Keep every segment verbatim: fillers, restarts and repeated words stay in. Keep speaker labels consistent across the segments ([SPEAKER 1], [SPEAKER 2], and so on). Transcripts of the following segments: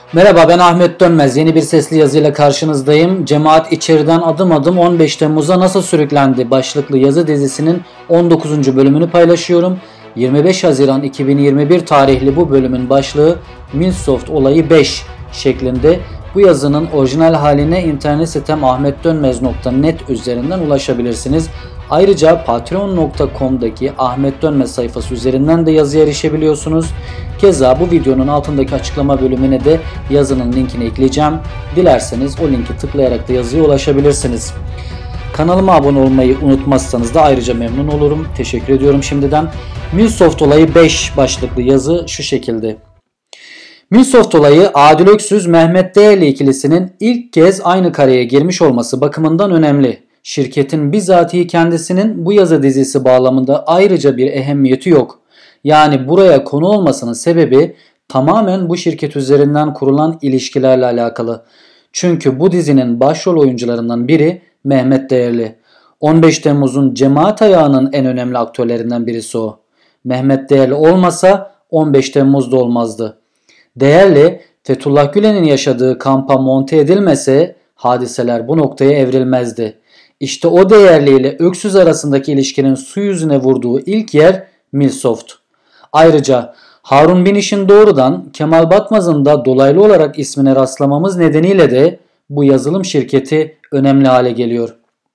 [SPEAKER 1] Merhaba, ben Ahmet Dönmez. Yeni bir sesli yazıyla karşınızdayım. Cemaat içeriden adım adım on beş Temmuz'a nasıl sürüklendi başlıklı yazı dizisinin on dokuzuncu bölümünü paylaşıyorum. yirmi beş Haziran iki bin yirmi bir tarihli bu bölümün başlığı Milsoft olayı beş şeklinde. Bu yazının orijinal haline internet sitem ahmetdönmez nokta net üzerinden ulaşabilirsiniz. Ayrıca patreon nokta com'daki Ahmet Dönmez sayfası üzerinden de yazıya erişebiliyorsunuz. Keza bu videonun altındaki açıklama bölümüne de yazının linkini ekleyeceğim. Dilerseniz o linki tıklayarak da yazıya ulaşabilirsiniz. Kanalıma abone olmayı unutmazsanız da ayrıca memnun olurum. Teşekkür ediyorum şimdiden. Milsoft olayı beş başlıklı yazı şu şekilde. Milsoft olayı Adil Öksüz Mehmet Değerli ikilisinin ilk kez aynı kareye girmiş olması bakımından önemli. Şirketin bizatihi kendisinin bu yazı dizisi bağlamında ayrıca bir ehemmiyeti yok. Yani buraya konu olmasının sebebi tamamen bu şirket üzerinden kurulan ilişkilerle alakalı. Çünkü bu dizinin başrol oyuncularından biri Mehmet Değerli. on beş Temmuz'un cemaat ayağının en önemli aktörlerinden birisi o. Mehmet Değerli olmasa on beş Temmuz'da olmazdı. Değerli, Fethullah Gülen'in yaşadığı kampa monte edilmese hadiseler bu noktaya evrilmezdi. İşte o Değerli ile Öksüz arasındaki ilişkinin su yüzüne vurduğu ilk yer Milsoft. Ayrıca Harun Biniş'in doğrudan Kemal Batmaz'ın da dolaylı olarak ismine rastlamamız nedeniyle de bu yazılım şirketi önemli hale geliyor.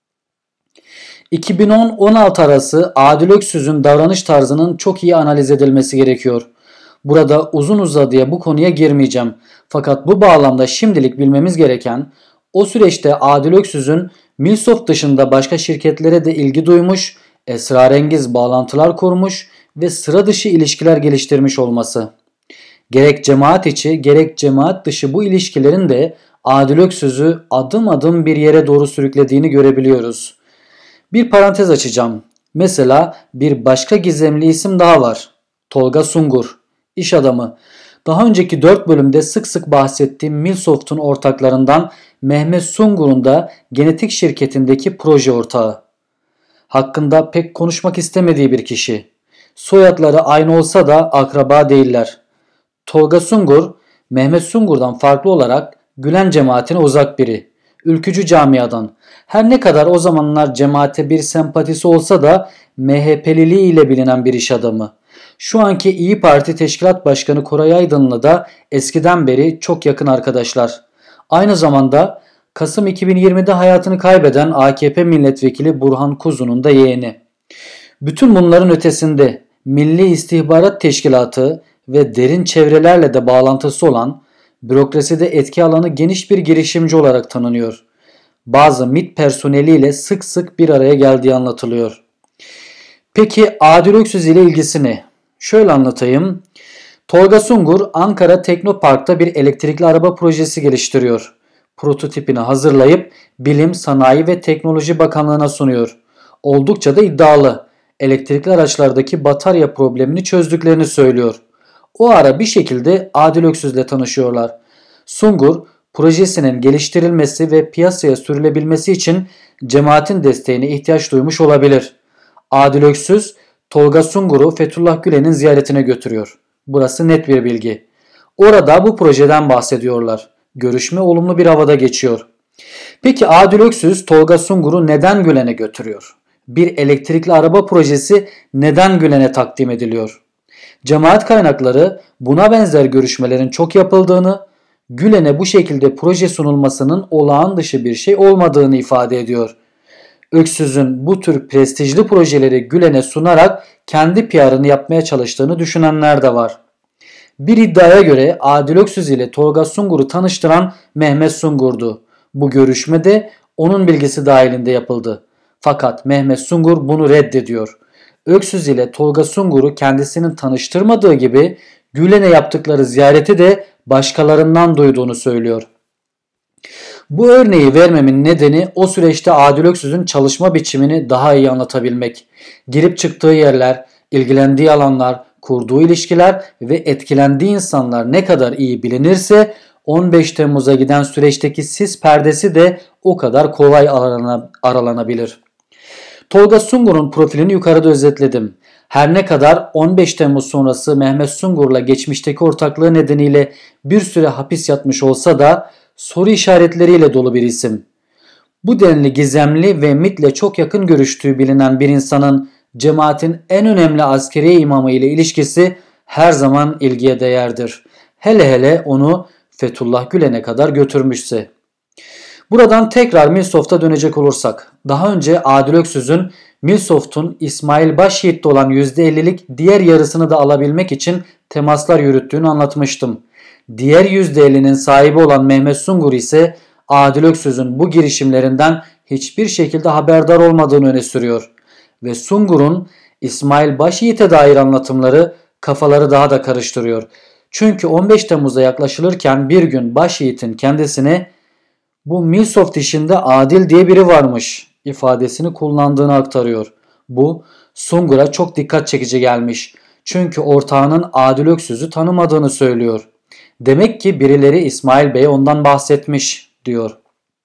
[SPEAKER 1] iki bin on on altı arası Adil Öksüz'ün davranış tarzının çok iyi analiz edilmesi gerekiyor. Burada uzun uzadıya bu konuya girmeyeceğim. Fakat bu bağlamda şimdilik bilmemiz gereken o süreçte Adil Öksüz'ün Milsoft dışında başka şirketlere de ilgi duymuş, esrarengiz bağlantılar kurmuş ve sıra dışı ilişkiler geliştirmiş olması. Gerek cemaat içi gerek cemaat dışı bu ilişkilerin de Adil Öksüz'ü adım adım bir yere doğru sürüklediğini görebiliyoruz. Bir parantez açacağım. Mesela bir başka gizemli isim daha var. Tolga Sungur, iş adamı. Daha önceki dört bölümde sık sık bahsettiğim Milsoft'un ortaklarından Mehmet Sungur'un da genetik şirketindeki proje ortağı. Hakkında pek konuşmak istemediği bir kişi. Soyadları aynı olsa da akraba değiller. Tolga Sungur, Mehmet Sungur'dan farklı olarak Gülen cemaatine uzak biri. Ülkücü camiadan. Her ne kadar o zamanlar cemaate bir sempatisi olsa da M H P'liliği ile bilinen bir iş adamı. Şu anki İyi Parti Teşkilat Başkanı Koray Aydın'la da eskiden beri çok yakın arkadaşlar. Aynı zamanda Kasım iki bin yirmide hayatını kaybeden A K P milletvekili Burhan Kuzu'nun da yeğeni. Bütün bunların ötesinde Milli İstihbarat Teşkilatı ve derin çevrelerle de bağlantısı olan, bürokraside etki alanı geniş bir girişimci olarak tanınıyor. Bazı MİT personeliyle sık sık bir araya geldiği anlatılıyor. Peki Adil Öksüz ile ilgisi ne? Şöyle anlatayım. Tolga Sungur Ankara Teknopark'ta bir elektrikli araba projesi geliştiriyor. Prototipini hazırlayıp Bilim, Sanayi ve Teknoloji Bakanlığı'na sunuyor. Oldukça da iddialı. Elektrikli araçlardaki batarya problemini çözdüklerini söylüyor. O ara bir şekilde Adil Öksüz'le tanışıyorlar. Sungur, projesinin geliştirilmesi ve piyasaya sürülebilmesi için cemaatin desteğine ihtiyaç duymuş olabilir. Adil Öksüz, Tolga Sungur'u Fethullah Gülen'in ziyaretine götürüyor. Burası net bir bilgi. Orada bu projeden bahsediyorlar. Görüşme olumlu bir havada geçiyor. Peki Adil Öksüz Tolga Sungur'u neden Gülen'e götürüyor? Bir elektrikli araba projesi neden Gülen'e takdim ediliyor? Cemaat kaynakları buna benzer görüşmelerin çok yapıldığını, Gülen'e bu şekilde proje sunulmasının olağan dışı bir şey olmadığını ifade ediyor. Öksüz'ün bu tür prestijli projeleri Gülen'e sunarak kendi P R'ını yapmaya çalıştığını düşünenler de var. Bir iddiaya göre Adil Öksüz ile Tolga Sungur'u tanıştıran Mehmet Sungur'du. Bu görüşme de onun bilgisi dahilinde yapıldı. Fakat Mehmet Sungur bunu reddediyor. Öksüz ile Tolga Sungur'u kendisinin tanıştırmadığı gibi Gülen'e yaptıkları ziyareti de başkalarından duyduğunu söylüyor. Bu örneği vermemin nedeni o süreçte Adil Öksüz'ün çalışma biçimini daha iyi anlatabilmek. Girip çıktığı yerler, ilgilendiği alanlar, kurduğu ilişkiler ve etkilendiği insanlar ne kadar iyi bilinirse on beş Temmuz'a giden süreçteki sis perdesi de o kadar kolay aralanabilir. Tolga Sungur'un profilini yukarıda özetledim. Her ne kadar on beş Temmuz sonrası Mehmet Sungur'la geçmişteki ortaklığı nedeniyle bir süre hapis yatmış olsa da soru işaretleriyle dolu bir isim. Bu denli gizemli ve MİT'le çok yakın görüştüğü bilinen bir insanın cemaatin en önemli askeri imamı ile ilişkisi her zaman ilgiye değerdir. Hele hele onu Fethullah Gülen'e kadar götürmüşse. Buradan tekrar Milsoft'a dönecek olursak, daha önce Adil Öksüz'ün Milsoft'un İsmail Başyiğit'te olan yüzde ellilik diğer yarısını da alabilmek için temaslar yürüttüğünü anlatmıştım. Diğer yüzde ellinin sahibi olan Mehmet Sungur ise Adil Öksüz'ün bu girişimlerinden hiçbir şekilde haberdar olmadığını öne sürüyor. Ve Sungur'un İsmail Başyiğit'e dair anlatımları kafaları daha da karıştırıyor. Çünkü on beş Temmuz'a yaklaşılırken bir gün Başyiğit'in kendisine "Bu Milsoft işinde Adil diye biri varmış" ifadesini kullandığını aktarıyor. Bu Sungur'a çok dikkat çekici gelmiş. Çünkü ortağının Adil Öksüz'ü tanımadığını söylüyor. Demek ki birileri İsmail Bey'e ondan bahsetmiş diyor.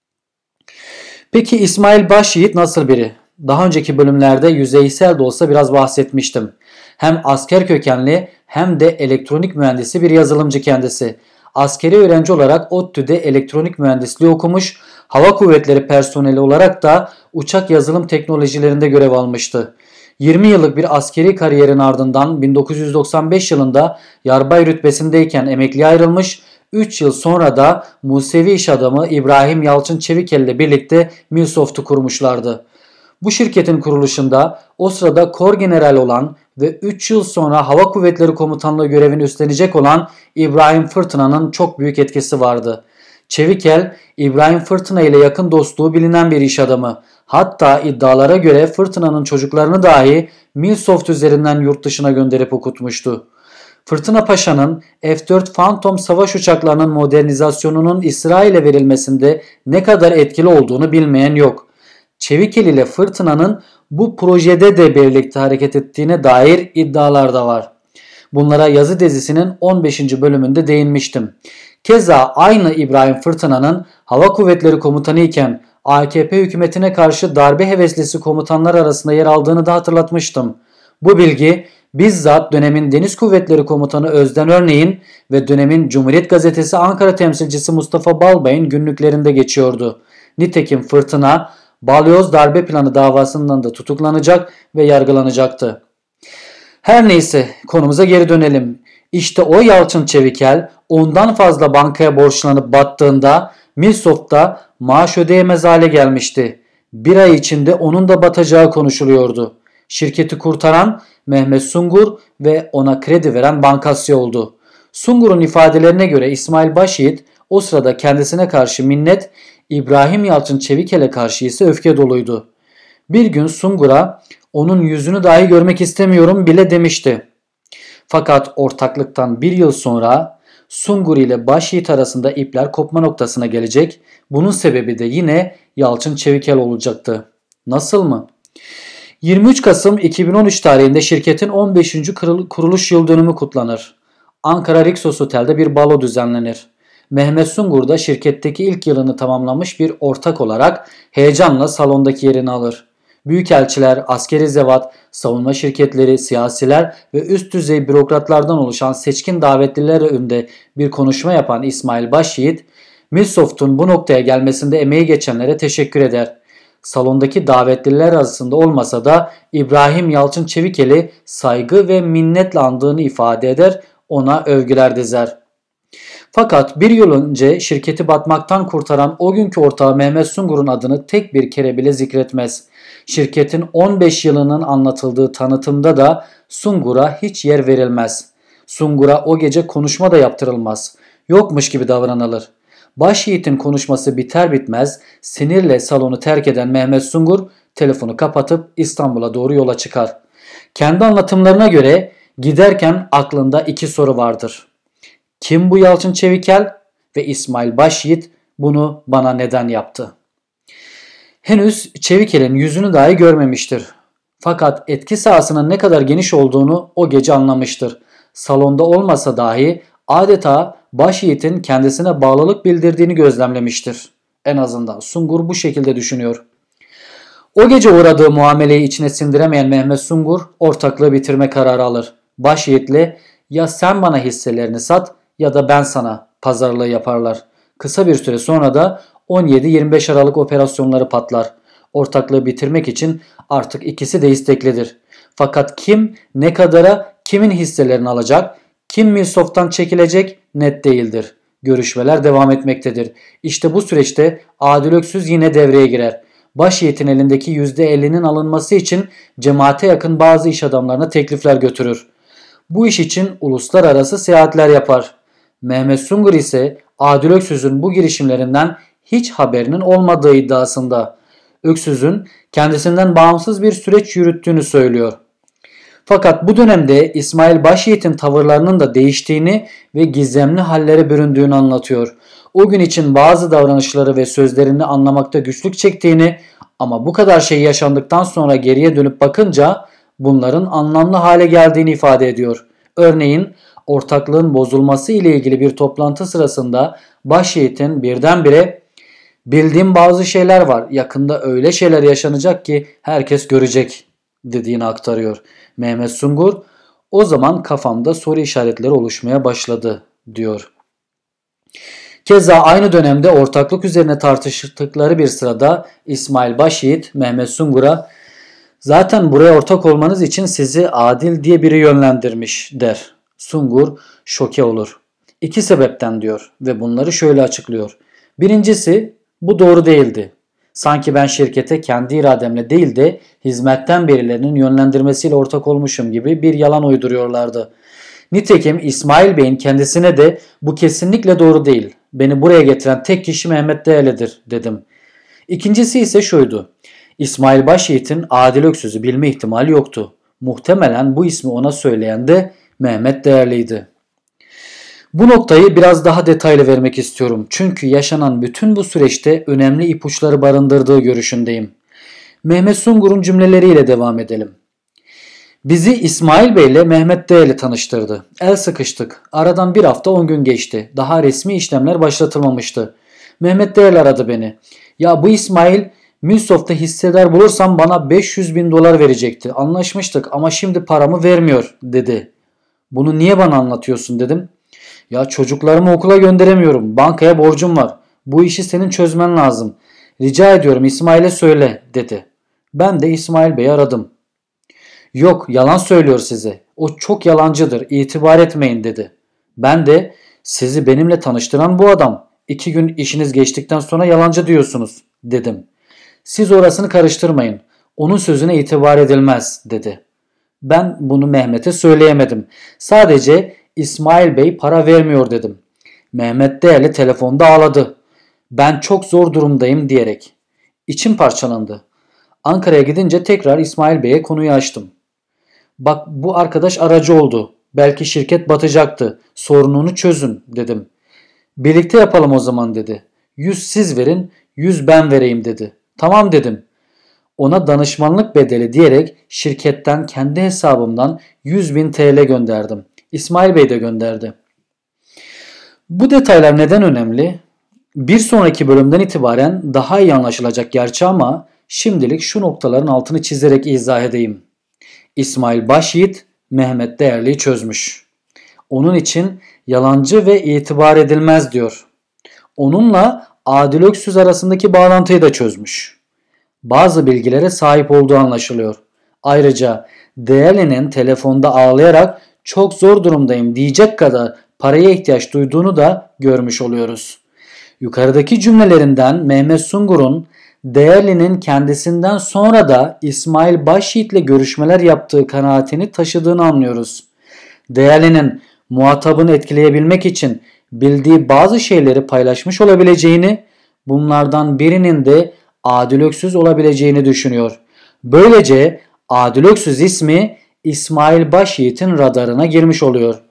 [SPEAKER 1] Peki İsmail Başyiğit nasıl biri? Daha önceki bölümlerde yüzeysel de olsa biraz bahsetmiştim. Hem asker kökenli hem de elektronik mühendisi bir yazılımcı kendisi. Askeri öğrenci olarak ODTÜ'de elektronik mühendisliği okumuş, hava kuvvetleri personeli olarak da uçak yazılım teknolojilerinde görev almıştı. yirmi yıllık bir askeri kariyerin ardından bin dokuz yüz doksan beş yılında yarbay rütbesindeyken emekliye ayrılmış, üç yıl sonra da Musevi iş adamı İbrahim Yalçın Çevikel ile birlikte Milsoft'u kurmuşlardı. Bu şirketin kuruluşunda o sırada Kor General olan ve üç yıl sonra Hava Kuvvetleri Komutanlığı görevini üstlenecek olan İbrahim Fırtına'nın çok büyük etkisi vardı. Çevikel, İbrahim Fırtına ile yakın dostluğu bilinen bir iş adamı. Hatta iddialara göre Fırtına'nın çocuklarını dahi Milsoft üzerinden yurt dışına gönderip okutmuştu. Fırtına Paşa'nın F dört Phantom savaş uçaklarının modernizasyonunun İsrail'e verilmesinde ne kadar etkili olduğunu bilmeyen yok. Çevikel ile Fırtına'nın bu projede de birlikte hareket ettiğine dair iddialar da var. Bunlara yazı dizisinin on beşinci bölümünde değinmiştim. Keza aynı İbrahim Fırtına'nın Hava Kuvvetleri Komutanı iken A K P hükümetine karşı darbe heveslisi komutanlar arasında yer aldığını da hatırlatmıştım. Bu bilgi bizzat dönemin Deniz Kuvvetleri Komutanı Özden Örneğin ve dönemin Cumhuriyet Gazetesi Ankara temsilcisi Mustafa Balbay'ın günlüklerinde geçiyordu. Nitekim Fırtına, Balyoz darbe planı davasından da tutuklanacak ve yargılanacaktı. Her neyse, konumuza geri dönelim. İşte o Yalçın Çevikel ondan fazla bankaya borçlanıp battığında Milsoft'ta maaş ödeyemez hale gelmişti. Bir ay içinde onun da batacağı konuşuluyordu. Şirketi kurtaran Mehmet Sungur ve ona kredi veren Bankasya oldu. Sungur'un ifadelerine göre İsmail Başyiğit o sırada kendisine karşı minnet, İbrahim Yalçın Çevikel'e karşı ise öfke doluydu. Bir gün Sungur'a onun yüzünü dahi görmek istemiyorum bile demişti. Fakat ortaklıktan bir yıl sonra Sungur ile Başyiğit arasında ipler kopma noktasına gelecek. Bunun sebebi de yine Yalçın Çevikel olacaktı. Nasıl mı? yirmi üç Kasım iki bin on üç tarihinde şirketin on beşinci kuruluş yıl dönümü kutlanır. Ankara Rixos Otel'de bir balo düzenlenir. Mehmet Sungur da şirketteki ilk yılını tamamlamış bir ortak olarak heyecanla salondaki yerini alır. Büyükelçiler, askeri zevat, savunma şirketleri, siyasiler ve üst düzey bürokratlardan oluşan seçkin davetliler önünde bir konuşma yapan İsmail Başyiğit, Milsoft'un bu noktaya gelmesinde emeği geçenlere teşekkür eder. Salondaki davetliler arasında olmasa da İbrahim Yalçın Çevikel'i saygı ve minnetle andığını ifade eder, ona övgüler dizer. Fakat bir yıl önce şirketi batmaktan kurtaran o günkü ortağı Mehmet Sungur'un adını tek bir kere bile zikretmez. Şirketin on beş yılının anlatıldığı tanıtımda da Sungur'a hiç yer verilmez. Sungur'a o gece konuşma da yaptırılmaz. Yokmuş gibi davranılır. Başyiğit'in konuşması biter bitmez sinirle salonu terk eden Mehmet Sungur telefonu kapatıp İstanbul'a doğru yola çıkar. Kendi anlatımlarına göre giderken aklında iki soru vardır. Kim bu Yalçın Çevikel ve İsmail Başyiğit bunu bana neden yaptı? Henüz Çevikel'in yüzünü dahi görmemiştir. Fakat etki sahasının ne kadar geniş olduğunu o gece anlamıştır. Salonda olmasa dahi adeta Başyiğit'in kendisine bağlılık bildirdiğini gözlemlemiştir. En azından Sungur bu şekilde düşünüyor. O gece uğradığı muameleyi içine sindiremeyen Mehmet Sungur ortaklığı bitirme kararı alır. Başyiğit'le ya sen bana hisselerini sat ya da ben sana pazarlığı yaparlar. Kısa bir süre sonra da on yedi yirmi beş Aralık operasyonları patlar. Ortaklığı bitirmek için artık ikisi de isteklidir. Fakat kim ne kadara kimin hisselerini alacak, kim Milsoft'tan çekilecek net değildir. Görüşmeler devam etmektedir. İşte bu süreçte Adil Öksüz yine devreye girer. Başyiğit'in elindeki yüzde ellinin alınması için cemaate yakın bazı iş adamlarına teklifler götürür. Bu iş için uluslararası seyahatler yapar. Mehmet Sungur ise Adil Öksüz'ün bu girişimlerinden hiç haberinin olmadığı iddiasında. Öksüz'ün kendisinden bağımsız bir süreç yürüttüğünü söylüyor. Fakat bu dönemde İsmail Başyiğit'in tavırlarının da değiştiğini ve gizemli hallere büründüğünü anlatıyor. O gün için bazı davranışları ve sözlerini anlamakta güçlük çektiğini ama bu kadar şey yaşandıktan sonra geriye dönüp bakınca bunların anlamlı hale geldiğini ifade ediyor. Örneğin ortaklığın bozulması ile ilgili bir toplantı sırasında Başyiğit'in birdenbire bildiğim bazı şeyler var, yakında öyle şeyler yaşanacak ki herkes görecek dediğini aktarıyor. Mehmet Sungur o zaman kafamda soru işaretleri oluşmaya başladı diyor. Keza aynı dönemde ortaklık üzerine tartıştıkları bir sırada İsmail Başyiğit Mehmet Sungur'a zaten buraya ortak olmanız için sizi Adil diye biri yönlendirmiş der. Sungur şoke olur. İki sebepten diyor ve bunları şöyle açıklıyor. Birincisi bu doğru değildi. Sanki ben şirkete kendi irademle değil de hizmetten birilerinin yönlendirmesiyle ortak olmuşum gibi bir yalan uyduruyorlardı. Nitekim İsmail Bey'in kendisine de bu kesinlikle doğru değil. Beni buraya getiren tek kişi Mehmet Değerli'dir dedim. İkincisi ise şuydu. İsmail Başyiğit'in Adil Öksüz'ü bilme ihtimali yoktu. Muhtemelen bu ismi ona söyleyen de Mehmet Değerli'ydi. Bu noktayı biraz daha detaylı vermek istiyorum. Çünkü yaşanan bütün bu süreçte önemli ipuçları barındırdığı görüşündeyim. Mehmet Sungur'un cümleleriyle devam edelim. Bizi İsmail Bey ile Mehmet Değerli tanıştırdı. El sıkıştık. Aradan bir hafta on gün geçti. Daha resmi işlemler başlatılmamıştı. Mehmet Değerli aradı beni. Ya bu İsmail Milsoft'ta hissedar bulursam bana beş yüz bin dolar verecekti. Anlaşmıştık ama şimdi paramı vermiyor dedi. Bunu niye bana anlatıyorsun dedim. Ya çocuklarımı okula gönderemiyorum. Bankaya borcum var. Bu işi senin çözmen lazım. Rica ediyorum İsmail'e söyle dedi. Ben de İsmail Bey'i aradım. Yok yalan söylüyor size. O çok yalancıdır. İtibar etmeyin dedi. Ben de sizi benimle tanıştıran bu adam. İki gün işiniz geçtikten sonra yalancı diyorsunuz dedim. Siz orasını karıştırmayın. Onun sözüne itibar edilmez dedi. Ben bunu Mehmet'e söyleyemedim. Sadece İsmail Bey para vermiyor dedim. Mehmet Değerli telefonda ağladı. Ben çok zor durumdayım diyerek. İçim parçalandı. Ankara'ya gidince tekrar İsmail Bey'e konuyu açtım. Bak bu arkadaş aracı oldu. Belki şirket batacaktı. Sorununu çözün dedim. Birlikte yapalım o zaman dedi. Yüz siz verin, yüz ben vereyim dedi. Tamam dedim. Ona danışmanlık bedeli diyerek şirketten kendi hesabımdan yüz bin T L gönderdim. İsmail Bey de gönderdi. Bu detaylar neden önemli? Bir sonraki bölümden itibaren daha iyi anlaşılacak gerçi ama şimdilik şu noktaların altını çizerek izah edeyim. İsmail Başyiğit Mehmet Değerli'yi çözmüş. Onun için yalancı ve itibar edilmez diyor. Onunla Adil Öksüz arasındaki bağlantıyı da çözmüş. Bazı bilgilere sahip olduğu anlaşılıyor. Ayrıca Değerli'nin telefonda ağlayarak çok zor durumdayım diyecek kadar paraya ihtiyaç duyduğunu da görmüş oluyoruz. Yukarıdaki cümlelerinden Mehmet Sungur'un Değerli'nin kendisinden sonra da İsmail Başyiğit'le görüşmeler yaptığı kanaatini taşıdığını anlıyoruz. Değerli'nin muhatabını etkileyebilmek için bildiği bazı şeyleri paylaşmış olabileceğini, bunlardan birinin de Adil Öksüz olabileceğini düşünüyor. Böylece Adil Öksüz ismi İsmail Başyiğit'in radarına girmiş oluyor.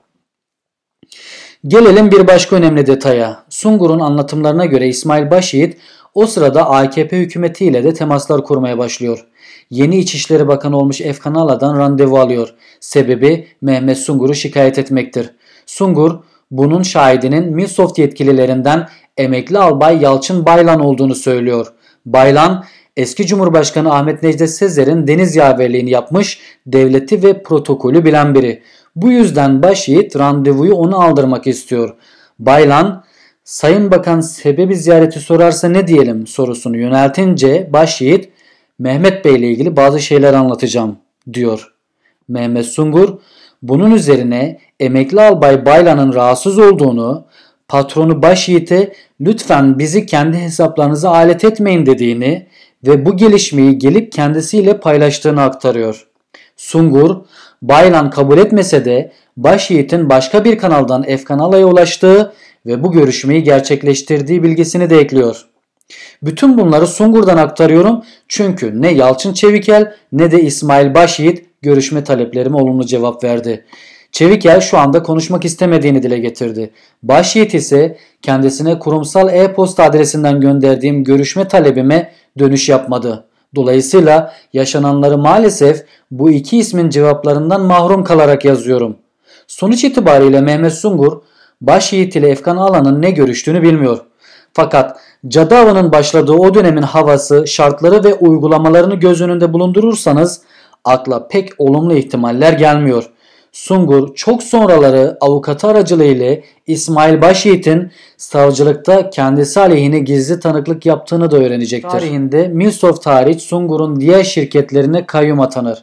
[SPEAKER 1] Gelelim bir başka önemli detaya. Sungur'un anlatımlarına göre İsmail Başyiğit o sırada A K P hükümetiyle de temaslar kurmaya başlıyor. Yeni İçişleri Bakanı olmuş Efkan Ala'dan randevu alıyor. Sebebi Mehmet Sungur'u şikayet etmektir. Sungur bunun şahidinin Milsoft yetkililerinden emekli albay Yalçın Baylan olduğunu söylüyor. Baylan Eski Cumhurbaşkanı Ahmet Necdet Sezer'in deniz yaverliğini yapmış, devleti ve protokolü bilen biri. Bu yüzden Başyiğit randevuyu ona aldırmak istiyor. Baylan, Sayın Bakan sebebi ziyareti sorarsa ne diyelim sorusunu yöneltince Başyiğit, Mehmet Bey ile ilgili bazı şeyler anlatacağım diyor. Mehmet Sungur, bunun üzerine emekli albay Baylan'ın rahatsız olduğunu, patronu Başyiğit'e lütfen bizi kendi hesaplarınıza alet etmeyin dediğini ve bu gelişmeyi gelip kendisiyle paylaştığını aktarıyor. Sungur, Baylan kabul etmese de Başyiğit'in başka bir kanaldan Efkan Alay'a ulaştığı ve bu görüşmeyi gerçekleştirdiği bilgisini de ekliyor. Bütün bunları Sungur'dan aktarıyorum çünkü ne Yalçın Çevikel ne de İsmail Başyiğit görüşme taleplerime olumlu cevap verdi. Çevikel şu anda konuşmak istemediğini dile getirdi. Başyiğit ise kendisine kurumsal e-posta adresinden gönderdiğim görüşme talebime dönüş yapmadı. Dolayısıyla yaşananları maalesef bu iki ismin cevaplarından mahrum kalarak yazıyorum. Sonuç itibariyle Mehmet Sungur, Başyiğit ile Efkan Alan'ın ne görüştüğünü bilmiyor. Fakat cadı avının başladığı o dönemin havası, şartları ve uygulamalarını göz önünde bulundurursanız akla pek olumlu ihtimaller gelmiyor. Sungur çok sonraları avukatı aracılığıyla İsmail Başyiğit'in savcılıkta kendisi aleyhine gizli tanıklık yaptığını da öğrenecektir. Tarihinde Milsoft hariç Sungur'un diğer şirketlerine kayyum atanır.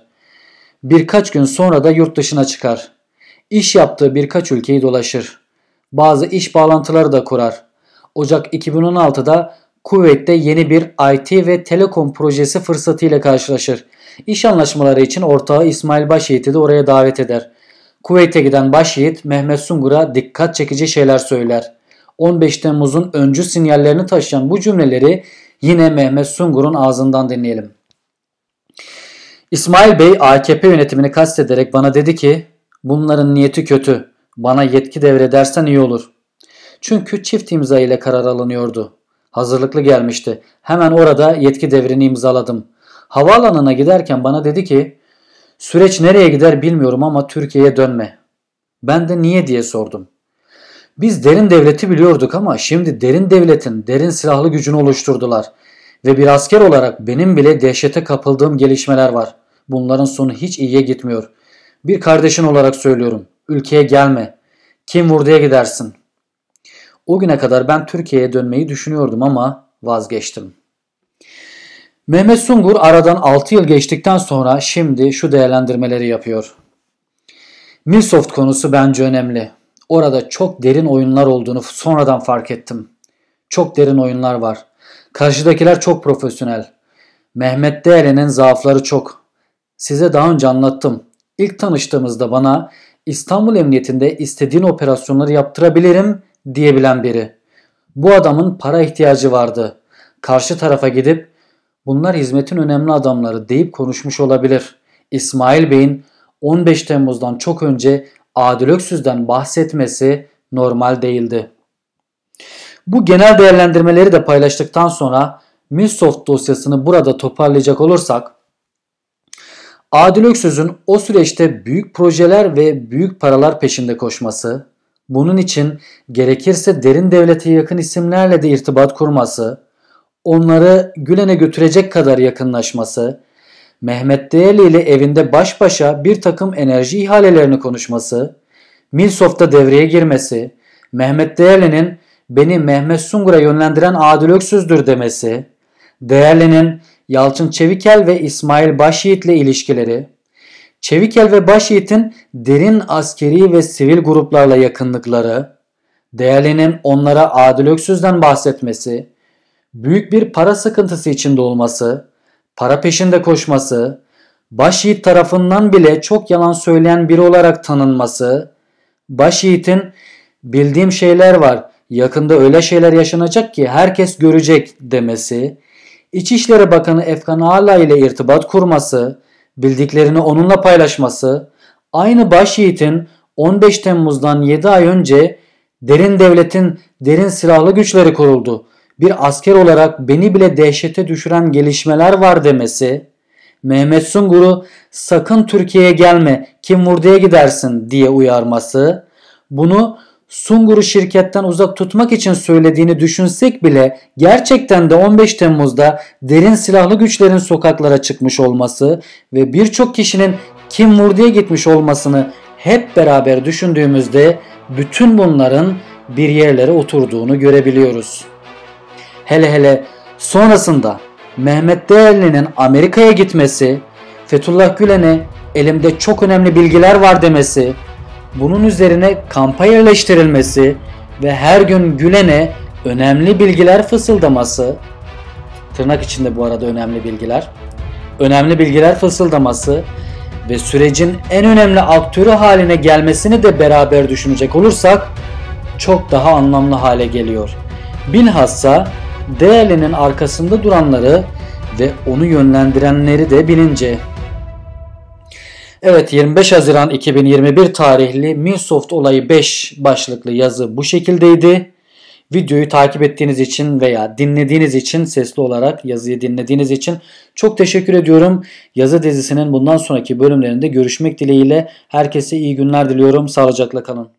[SPEAKER 1] Birkaç gün sonra da yurt dışına çıkar. İş yaptığı birkaç ülkeyi dolaşır. Bazı iş bağlantıları da kurar. Ocak iki bin on altıda Kuveyt'te yeni bir I T ve telekom projesi fırsatıyla karşılaşır. İş anlaşmaları için ortağı İsmail Başyiğit'i de oraya davet eder. Kuveyt'e giden Başyiğit Mehmet Sungur'a dikkat çekici şeyler söyler. on beş Temmuz'un öncü sinyallerini taşıyan bu cümleleri yine Mehmet Sungur'un ağzından dinleyelim. İsmail Bey A K P yönetimini kastederek bana dedi ki bunların niyeti kötü. Bana yetki devredersen iyi olur. Çünkü çift imza ile karar alınıyordu. Hazırlıklı gelmişti. Hemen orada yetki devrini imzaladım. Havaalanına giderken bana dedi ki süreç nereye gider bilmiyorum ama Türkiye'ye dönme. Ben de niye diye sordum. Biz derin devleti biliyorduk ama şimdi derin devletin derin silahlı gücünü oluşturdular. Ve bir asker olarak benim bile dehşete kapıldığım gelişmeler var. Bunların sonu hiç iyiye gitmiyor. Bir kardeşin olarak söylüyorum. Ülkeye gelme. Kim vurduya gidersin. O güne kadar ben Türkiye'ye dönmeyi düşünüyordum ama vazgeçtim. Mehmet Sungur aradan altı yıl geçtikten sonra şimdi şu değerlendirmeleri yapıyor. Milsoft konusu bence önemli. Orada çok derin oyunlar olduğunu sonradan fark ettim. Çok derin oyunlar var. Karşıdakiler çok profesyonel. Mehmet Değerli'nin zaafları çok. Size daha önce anlattım. İlk tanıştığımızda bana İstanbul Emniyetinde istediğin operasyonları yaptırabilirim diyebilen biri. Bu adamın para ihtiyacı vardı. Karşı tarafa gidip bunlar hizmetin önemli adamları deyip konuşmuş olabilir. İsmail Bey'in on beş Temmuz'dan çok önce Adil Öksüz'den bahsetmesi normal değildi. Bu genel değerlendirmeleri de paylaştıktan sonra Milsoft dosyasını burada toparlayacak olursak, Adil Öksüz'ün o süreçte büyük projeler ve büyük paralar peşinde koşması, bunun için gerekirse derin devlete yakın isimlerle de irtibat kurması, onları Gülen'e götürecek kadar yakınlaşması, Mehmet Değerli ile evinde baş başa bir takım enerji ihalelerini konuşması, Milsoft'ta devreye girmesi, Mehmet Değerli'nin beni Mehmet Sungur'a yönlendiren Adil Öksüz'dür demesi, Değerli'nin Yalçın Çevikel ve İsmail Başyiğit ile ilişkileri, Çevikel ve Başyiğit'in derin askeri ve sivil gruplarla yakınlıkları, Değerli'nin onlara Adil Öksüz'den bahsetmesi, büyük bir para sıkıntısı içinde olması, para peşinde koşması, Başyiğit tarafından bile çok yalan söyleyen biri olarak tanınması, Başyiğit'in bildiğim şeyler var, yakında öyle şeyler yaşanacak ki herkes görecek demesi, İçişleri Bakanı Efkan Ala ile irtibat kurması, bildiklerini onunla paylaşması, aynı Başyiğit'in on beş Temmuz'dan yedi ay önce derin devletin derin silahlı güçleri kuruldu. Bir asker olarak beni bile dehşete düşüren gelişmeler var demesi, Mehmet Sungur'u sakın Türkiye'ye gelme kim vurduya gidersin diye uyarması, bunu Sungur'u şirketten uzak tutmak için söylediğini düşünsek bile gerçekten de on beş Temmuz'da derin silahlı güçlerin sokaklara çıkmış olması ve birçok kişinin kim vurduya gitmiş olmasını hep beraber düşündüğümüzde bütün bunların bir yerlere oturduğunu görebiliyoruz. Hele hele sonrasında Mehmet Değerli'nin Amerika'ya gitmesi, Fethullah Gülen'e elimde çok önemli bilgiler var demesi, bunun üzerine kampa yerleştirilmesi ve her gün Gülen'e önemli bilgiler fısıldaması, tırnak içinde bu arada önemli bilgiler, önemli bilgiler fısıldaması ve sürecin en önemli aktörü haline gelmesini de beraber düşünecek olursak çok daha anlamlı hale geliyor. Bilhassa Değerli'nin arkasında duranları ve onu yönlendirenleri de bilince. Evet, yirmi beş Haziran iki bin yirmi bir tarihli Milsoft olayı beş başlıklı yazı bu şekildeydi. Videoyu takip ettiğiniz için veya dinlediğiniz için, sesli olarak yazıyı dinlediğiniz için çok teşekkür ediyorum. Yazı dizisinin bundan sonraki bölümlerinde görüşmek dileğiyle herkese iyi günler diliyorum. Sağlıcakla kalın.